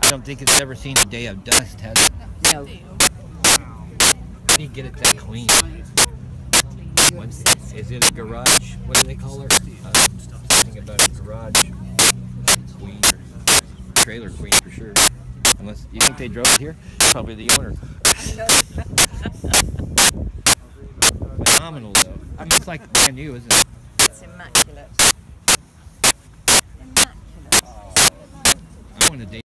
don't think it's ever seen a day of dust, has it? No. How do you get it that clean? Is it a garage? What do they call her? Something about a garage queen or trailer queen for sure. Unless you think they drove it here? Probably the owner. Phenomenal though. I mean, it's like brand new, isn't it? It's immaculate. Immaculate. I want to date.